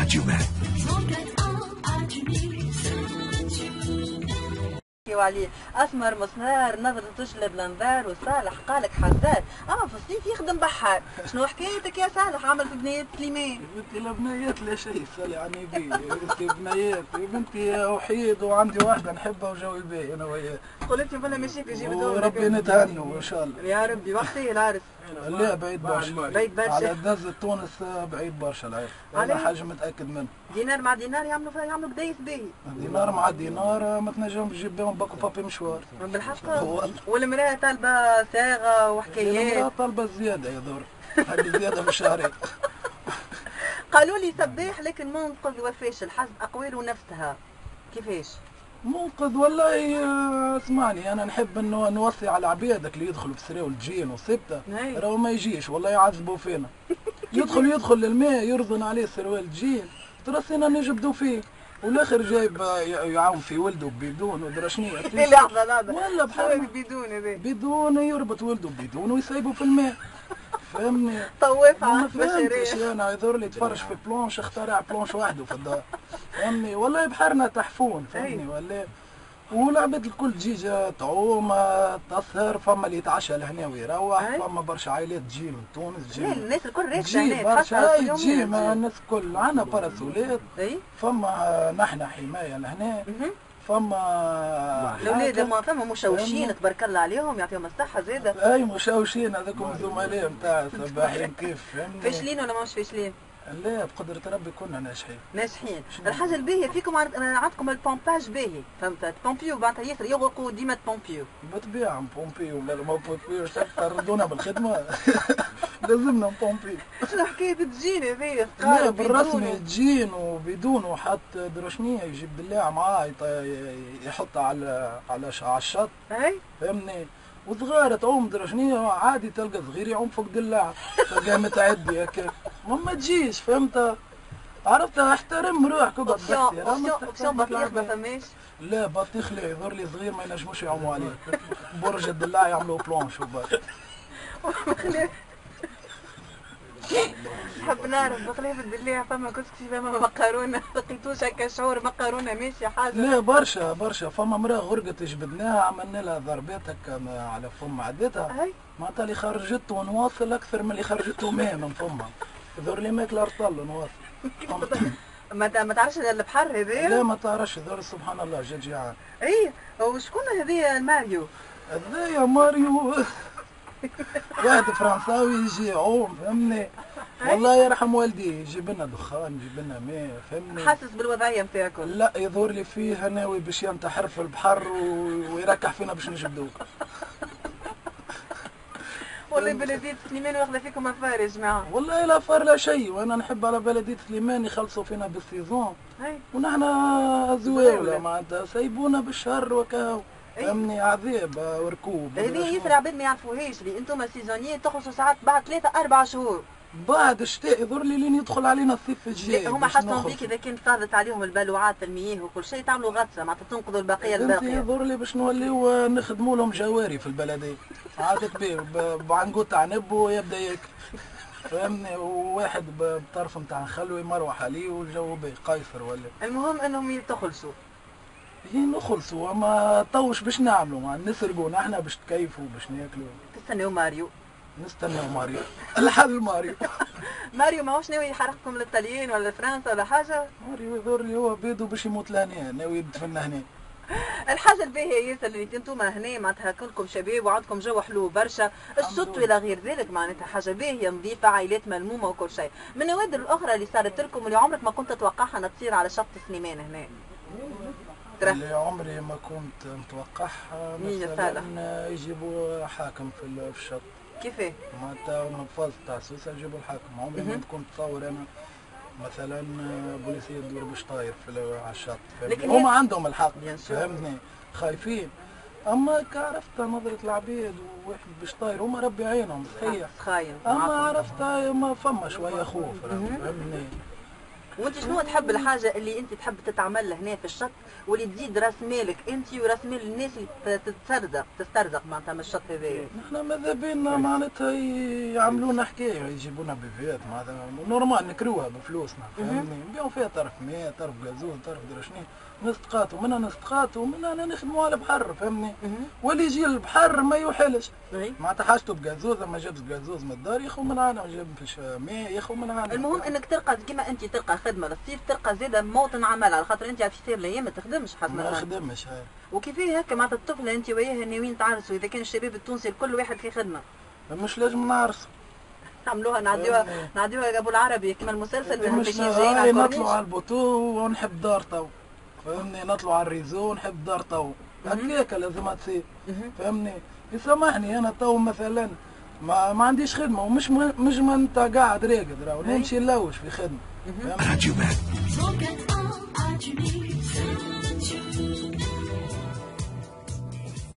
Radio Man. عليه اسمر مسمار نظرة تجلب الانظار وصالح قالك حذار اما في الصيف يخدم بحار. شنو حكايتك يا صالح عمل في بنية سليمان؟ بنتي لا بنيات لا شيء سالي عني بيه. بنتي بنيات بنتي وحيد وعندي واحدة نحبها وجوي بيه انا وياه. قلت ولا ماشيك يجيب دور وربي نتهنوا ان شاء الله. يا ربي وقتي العرس؟ لا بعيد برشا. بعيد برشا على دزة تونس بعيد برشا العرس. انا حاجة متأكد منها. دينار مع دينار يعملوا قدايس باهي. دينار مع دينار ما تنجم تجيب بهم باكو بابي مشوار. بالحق والمرأة طالبة صاغة وحكايات. المرأة طالبة زيادة يا دور. هذه زيادة بالشهرين. قالوا لي سباح لكن منقذ وفاش الحسب أقواله نفسها. كيفاش؟ منقذ والله اسمعني انا نحب انه نوصي على عبادك اللي يدخلوا في سراو الجين وسبته راهو ما يجيش والله يعذبوا فينا. يدخل للماء يرضن عليه سروال الجين ترسينا نجبدوا فيه والاخر جايب يعاون في ولده بدون ودرشنيه. لحظه لحظه ولا بحال بدون هذا بدون يربط ولده بدون ويسيبه في الماء. فهمني؟ طواف على ما فهمتش انا يظهر لي تفرش في بلونش اخترع بلونش وحده في الدار. فهمني؟ والله بحرنا تحفون فهمني ولا والعباد الكل تجي تعوم تسهر فما اللي يتعشى لهنا ويروح فما برشا عائلات تجي من تونس تجي الناس الكل ريت تجي برشا تجي الناس الكل عندنا باراسولات فما نحن حمايه لهنا فما الاولاد ما فما مشوشين تبارك الله عليهم يعطيهم الصحه زاده. اي مشوشين هذوكم الزملاء نتاع سباحين كيف فهمني. فاشلين ولا ماهوش فاشلين؟ لا بقدرة ربي كنا ناجحين. الحاجة الباهية فيكم عندكم البومباج باهي فهمت تبومبيو معناتها ياسر يغرقوا ديما تبومبيو. بالطبيعة نبومبيو ما بومبيو طردونا بالخدمة. لازمنا نبومبيو. شنو حكاية الجين هذايا؟ لا بالرسمي الجين وبدون وحط درشنية يجيب دلاع معاه يحطها على الشط. فهمني؟ وصغار تعوم درشنية عادي تلقى صغير يعوم فوق دلاع تلقاه متعدي هكا ما تجيش فهمت؟ عرفت احترم روحك وقعد اوبسيون بطيخ ما فماش؟ لا بطيخ لا يظهر لي صغير ما ينجموش يعوموا عليه. برج الدلاع يعملوا بلونش وبس. نحب نعرف بخلاف الدلاع فما كسكسي فما مقارونة لقيتوش هكا شعور مقارونة ماشية حاجة؟ لا برشا فما مرأة غرقت جبدناها عملنا لها ضربات هكا على فم عدتها معناتها اللي خرجته ونواصل أكثر من اللي خرجته ماء من فمها. يظهر لي ماكلة رطل ونواصل. ما تعرفش البحر هذايا؟ لا ما تعرفش يظهر سبحان الله جا جيعان. اي وشكون هذايا ماريو؟ هذايا ماريو واحد فرنساوي يجي يعوم فهمني. والله يرحم والدي يجيب لنا دخان يجيب لنا ماء فهمني. حاسس بالوضعيه نتاعكم؟ لا يظهر لي فيه ناوي باش ينتحر في البحر ويركح فينا باش نجبدوه. والله بلدية سليمان واخذه فيكم افار يا جماعه. والله لا فار لا شيء وانا نحب على بلدية سليمان يخلصوا فينا بالسيزون ونحن زواوله معناتها سيبونا بالشهر وكاو. فهمني عذاب وركوب. هذه ياسر عباد ما يعرفوهاش اللي انتم سيزونيين تخلصوا ساعات بعد 3-4 شهور. بعد الشتاء يظهر لي لين يدخل علينا الصيف الجاي. هما حسوا بيك اذا كانت فاضت عليهم البلوعات المياه وكل شيء تعملوا غطسه معناتها تنقذوا البقيه الباقيه. يظهر لي باش نوليو نخدموا لهم جواري في البلديه. عادة كبير بعنقود تاع نب ويبدا ياكل. فهمني وواحد بطرف نتاع نخلو يمروح عليه والجو باهي قيصر ولا. المهم انهم تخلصوا. نخلصوا اما طوش باش نعملوا مع نسرقوا نحن باش تكيفوا باش ناكلوا. تستناو ماريو. نستناو ماريو. الحل ماريو. ماريو ماهوش ناوي يحرقكم للطليان ولا فرنسا ولا حاجه؟ ماريو يظهر لي هو بيدو باش يموت لهنا ناوي يدفن هنا. الحاجه الباهيه ياسر اللي انتم هنا معناتها كلكم شباب وعندكم جو حلو برشا، الشط الى غير ذلك معناتها حاجه باهيه نظيفه عائلات ملمومه وكل شيء، من النوادر الاخرى اللي صارت لكم واللي عمرك ما كنت تتوقعها انها تصير على شط سليمان هنا. اللي عمري ما كنت متوقعها مثلا يجيبوا حاكم في الشط. كيفاه؟ معناتها من الفاز تاع سويسرا يجيبوا الحاكم، عمري ما كنت نتصور انا مثلا بوليسيه تدور باش طاير على الشط. هما عندهم الحق فهمتني خايفين اما عرفت نظرة العباد وواحد باش طاير هما ربي يعينهم صحيح. خاين اما عرفت ما فما شويه خوف فهمني. وانت شنو تحب الحاجه اللي انت تحب تتعمل هنا في الشط واللي تزيد راس مالك انت وراس مال الناس اللي تسترزق معناتها من الشط هذايا؟ نحن ماذا بينا معناتها يعملونا حكايه يجيبونا بيفيات معناتها نورمال نكروها بفلوسنا فهمني نبيعوا فيها طرف ماء طرف غازوز طرف درشني نستقاتوا منها نستقاتوا منها نخدموا على البحر فهمني. واللي يجي البحر ما يوحلش معناتها حاجته بغازوز ما جابش غازوز من الدار ياخذ من عنا ما جابش ماء ياخذ من عنا. المهم انك تلقى كيما انت تلقى خدمه للصيف تلقى زاده موطن عمل على خاطر انت في سير الايام ما تخدمش حسب ما نخدمش. وكيفاه هكا معناتها الطفله انت وياها ناويين تعرسوا اذا كان الشباب التونسي كل واحد في خدمه؟ مش لازم نعرسوا نعملوها نعديوها ابو العربي كما المسلسل مش جايين على نطلعوا على البوتو ونحب دار تو فهمني نطلعوا على الريزو ونحب دار تو هكاك لازم تصير فهمني. يسامحني انا تو مثلا ما عنديش خدمه ومش ما انت قاعد راقد راهو نمشي نلوش في خدمه فهمني.